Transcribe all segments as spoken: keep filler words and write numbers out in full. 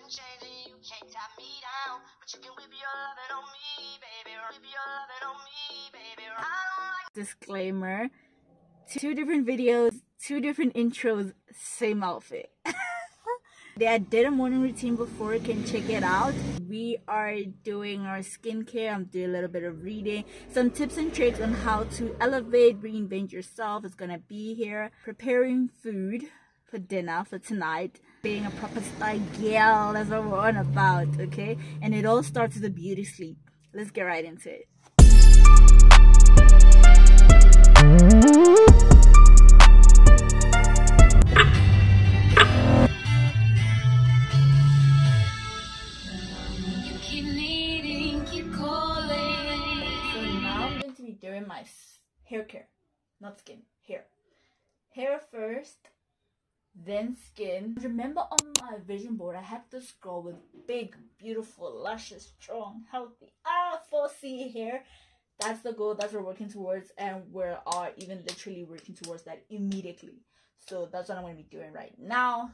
Disclaimer, two different videos, two different intros, same outfit. I did a morning routine before, you can check it out. We are doing our skincare. I'm doing a little bit of reading, some tips and tricks on how to elevate, reinvent yourself is gonna be here. Preparing food for dinner for tonight, being a proper style girl, that's what we're on about, okay? And it all starts with a beauty sleep. Let's get right into it. Doing my hair care, not skin, hair. Hair first, then skin. Remember on my vision board, I had this girl with big, beautiful, luscious, strong, healthy, ah, four C hair. That's the goal, that's what we're working towards, and we are even literally working towards that immediately. So that's what I'm going to be doing right now.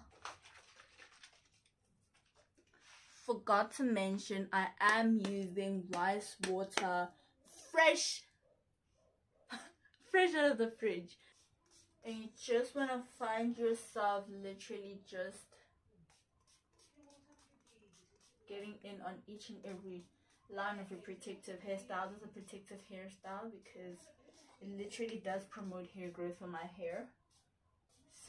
Forgot to mention, I am using rice water, fresh fresh out of the fridge. And you just want to find yourself literally just getting in on each and every line of your protective hairstyle. This is a protective hairstyle because it literally does promote hair growth for my hair. So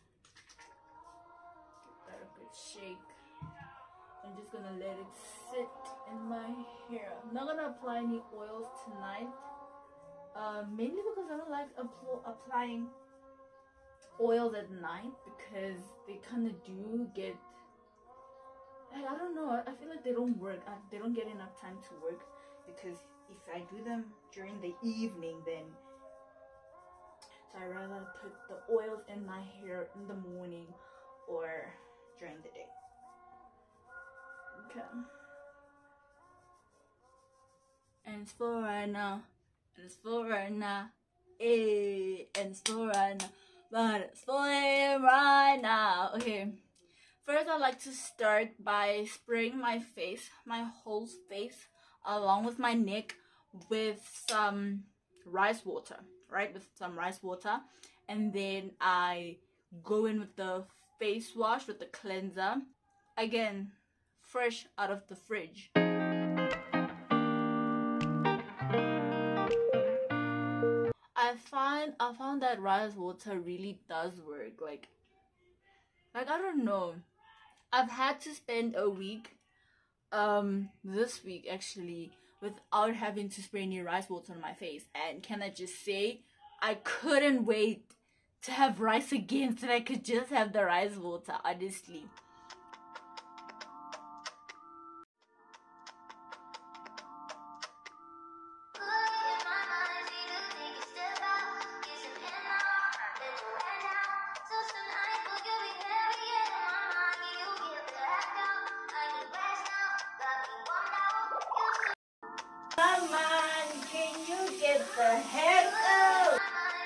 give that a good shake. I'm just gonna let it sit in my hair. I'm not gonna apply any oils tonight. Uh, mainly because I don't like applying oils at night because they kind of do get, I don't know, I feel like they don't work. I, they don't get enough time to work because if I do them during the evening, then so I rather put the oils in my hair in the morning or during the day. Okay. And it's for right now. And it's for right now, eh, and it's for right now, but it's for him right now. Okay, first I'd like to start by spraying my face, my whole face, along with my neck with some rice water, right, with some rice water. And then I go in with the face wash, with the cleanser, again, fresh out of the fridge. I find I found that rice water really does work. Like, like I don't know. I've had to spend a week, um, this week actually, without having to spray any rice water on my face. And can I just say, I couldn't wait to have rice again so that I could just have the rice water, honestly. Come on, can you get the heck out?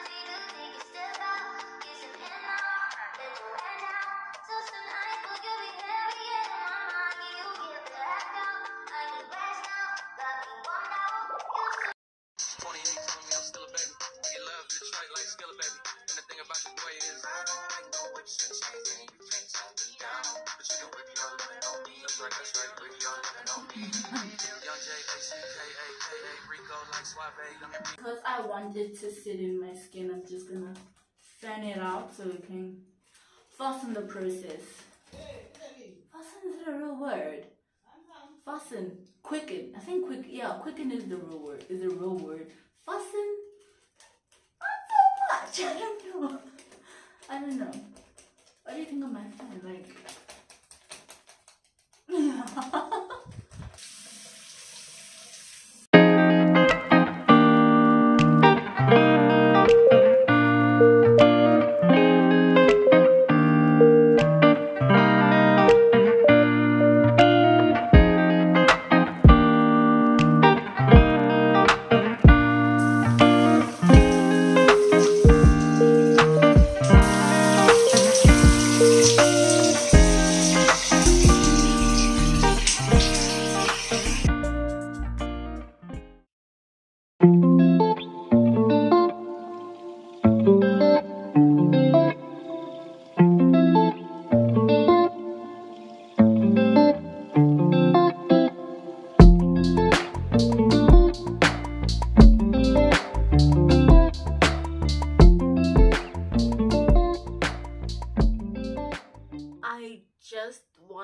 Because I want it to sit in my skin, I'm just gonna fan it out so it can fasten the process. Fasten is a real word. Fasten, quicken. I think quick. Yeah, quicken is the real word. Is the real word. Fasten. Not so much. I don't know. I don't know. What do you think of my fan? Like.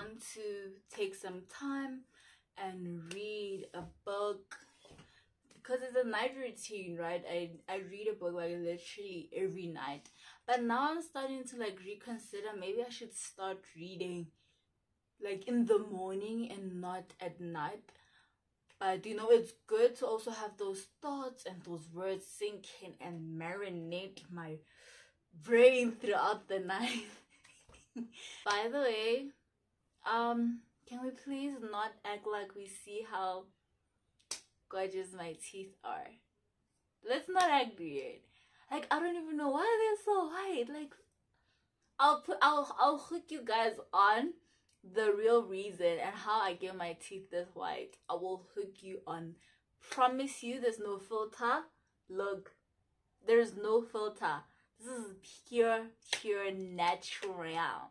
want to take some time and read a book, because it's a night routine, right? I, I read a book like literally every night. But now I'm starting to like reconsider, maybe I should start reading like in the morning and not at night. But you know, it's good to also have those thoughts and those words sink in and marinate my brain throughout the night. By the way, um can we please not act like we see how gorgeous my teeth are? Let's not act weird. Like, I don't even know why they're so white. Like, I'll put I'll I'll hook you guys on the real reason and how I get my teeth this white. I will hook you on. Promise you, there's no filter. Look, there's no filter. This is pure, pure natural.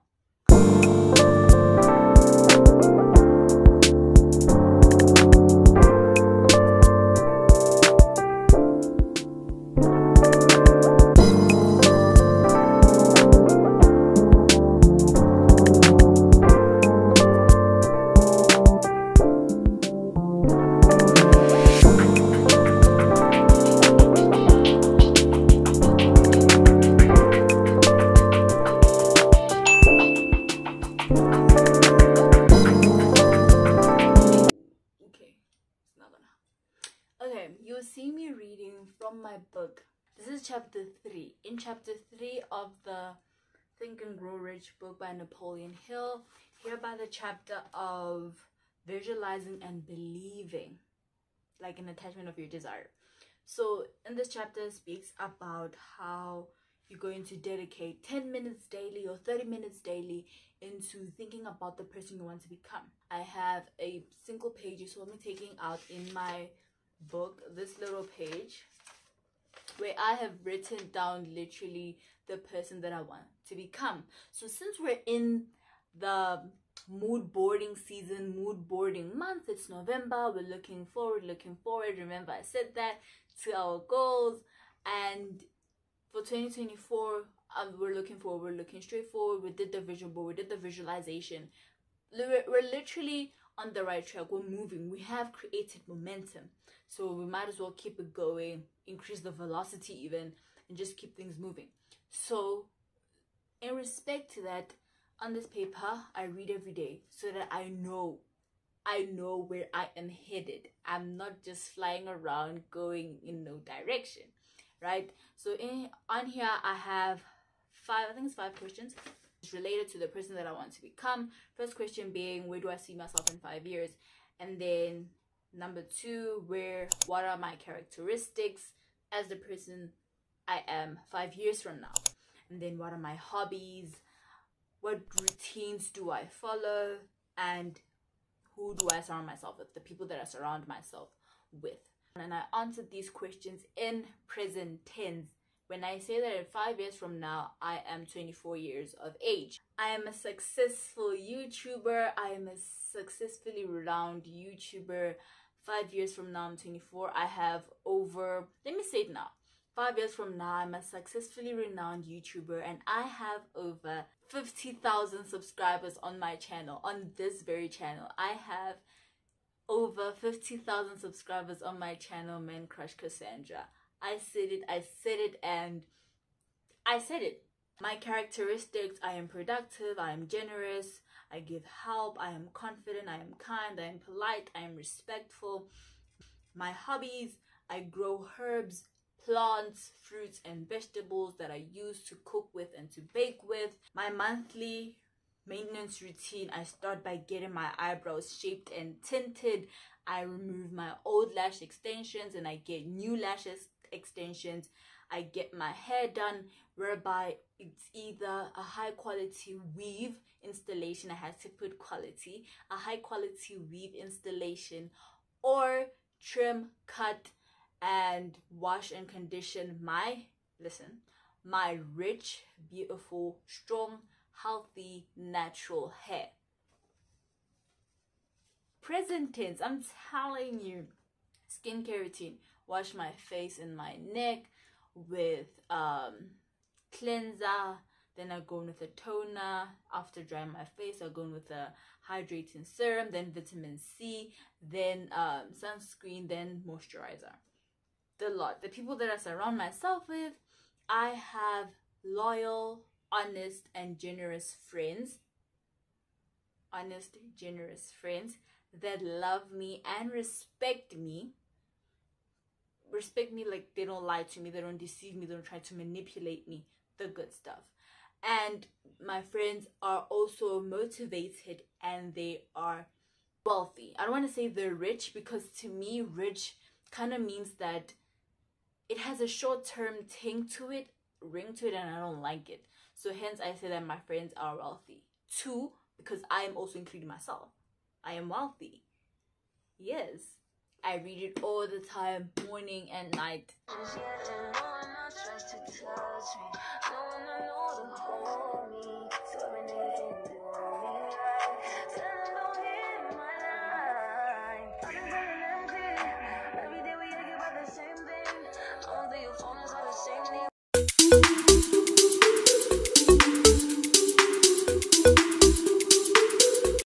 You'll see me reading from my book. This is chapter three. In chapter three of the Think and Grow Rich book by Napoleon Hill, here by the chapter of visualizing and believing, like an attachment of your desire. So in this chapter, it speaks about how you're going to dedicate ten minutes daily or thirty minutes daily into thinking about the person you want to become. I have a single page, so I'm taking out in my book this little page where I have written down literally the person that I want to become. So since we're in the mood boarding season, mood boarding month, it's November, we're looking forward, looking forward. Remember, I said that, to our goals. And for twenty twenty-four, um, we're looking forward, we're looking straight forward. We did the vision board, we did the visualization. We're, we're literally on the right track. We're moving. We have created momentum. So we might as well keep it going, increase the velocity even, and just keep things moving. So in respect to that, on this paper, I read every day so that I know, I know where I am headed. I'm not just flying around going in no direction, right? So in on here, I have five, I think it's five questions. It's related to the person that I want to become. First question being, where do I see myself in five years? And then number two, where, what are my characteristics as the person I am five years from now? And then what are my hobbies? What routines do I follow? And who do I surround myself with? The people that I surround myself with. And I answered these questions in present tense. When I say that in five years from now, I am twenty-four years of age. I am a successful YouTuber. I am a successfully renowned YouTuber. Five years from now, I'm twenty-four. I have over, let me say it now. Five years from now, I'm a successfully renowned YouTuber and I have over fifty thousand subscribers on my channel, on this very channel. I have over fifty thousand subscribers on my channel, Man Crush Cassandra. I said it, I said it, and I said it. My characteristics: I am productive, I am generous, I give help, I am confident, I am kind, I am polite, I am respectful. My hobbies: I grow herbs, plants, fruits, and vegetables that I use to cook with and to bake with. My monthly maintenance routine: I start by getting my eyebrows shaped and tinted. I remove my old lash extensions and I get new lashes extensions. I get my hair done, whereby it's either a high quality weave installation, I had to put quality, a high quality weave installation, or trim, cut, and wash and condition my, listen, my rich, beautiful, strong, healthy, natural hair. Present tense, I'm telling you. Skincare routine: wash my face and my neck with um cleanser, then I go in with a toner. After drying my face, I go in with a hydrating serum, then vitamin C, then um, sunscreen, then moisturizer. The lot. The people that I surround myself with, I have loyal, honest, and generous friends. Honest, generous friends that love me and respect me. Respect me like they don't lie to me, they don't deceive me, they don't try to manipulate me. The good stuff. And my friends are also motivated and they are wealthy. I don't want to say they're rich, because to me rich kind of means that it has a short-term ting to it, ring to it, and I don't like it. So hence I say that my friends are wealthy. Two, because I am also including myself. I am wealthy. Yes. I read it all the time, morning and night.